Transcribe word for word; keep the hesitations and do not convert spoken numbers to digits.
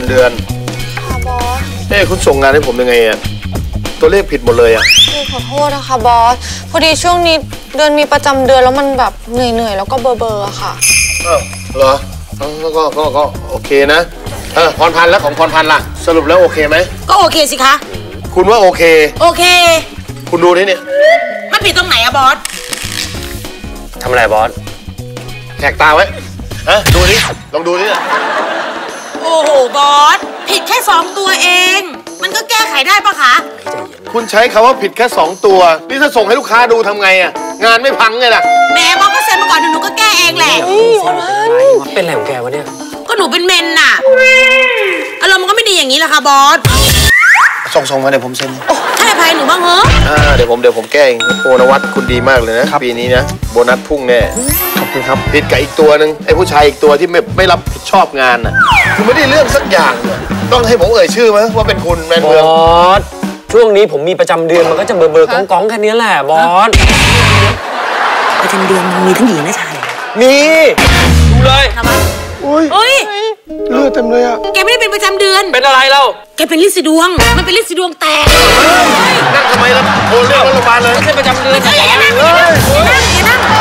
เดือนค่ะบอสเอ้คุณส่งงานให้ผมยังไงอะตัวเลขผิดหมดเลยอะขอโทษนะคะบอสพอดีช่วงนี้เดือนมีประจำเดือนแล้วมันแบบเหนื่อยๆแล้วก็เบอร์เบอร์อะค่ะอ้าวเหรอก็ก็ก็โอเคนะเออพรพันธ์แล้วของพรพันธ์ล่ะสรุปแล้วโอเคไหมก็โอเคสิคะคุณว่าโอเคโอเคคุณดูนี่เนี่ยมันผิดตรงไหนอะบอสทำอะไรบอสแขกตาไว้ฮะดูนี่ลองดูนี่โอ้โหบอสผิดแค่สองตัวเองมันก็แก้ไขได้ปะคะคุณใช้คำว่าผิดแค่สองตัวนี่ถ้าส่งให้ลูกค้าดูทำไงอะงานไม่พังไงล่ะแม่บอสก็เซ็นมาก่อนหนูก็แก้เองแหละเป็นอะไรของแกวะเนี่ยก็หนูเป็นเมนน่ะอารมณ์มันก็ไม่ดีอย่างนี้แหละค่ะบอสส่งส่งมาเดี๋ยวผมเซ็นให้อภัยหนูบ้างเหรออ่าเดี๋ยวผมเดี๋ยวผมแก้เองโอนวัตคุณดีมากเลยนะปีนี้นะโบนัสพุ่งแน่ขอบคุณครับผิดกับอีกตัวหนึ่งไอ้ผู้ชายอีกตัวที่ไม่ไม่รับผิดชอบงานน่ะคือไม่ได้เรื่องสักอย่างต้องให้ผมเอ่ยชื่อไหมว่าเป็นคุณแมนเมืองบอสช่วงนี้ผมมีประจำเดือนมันก็จะเบอร์เบอร์ก้องก้องแค่นี้แหละบอสประจำเดือนมีทั้งหญิงและชายมีดูเลยทำไมอุ้ยเฮ้ยเลือดเต็มเลยอะแกไม่ได้เป็นประจำเดือนเป็นอะไรเล่าแกเป็นลิ้นสีดวงมันเป็นลิ้นสีดวงแตกนั่งทำไมล่ะโอนเรียกรถโรงพยาบาลเลยไม่ใช่ประจำเดือนไม่ใช่อย่างนั้นอย่านั่งอย่านั่ง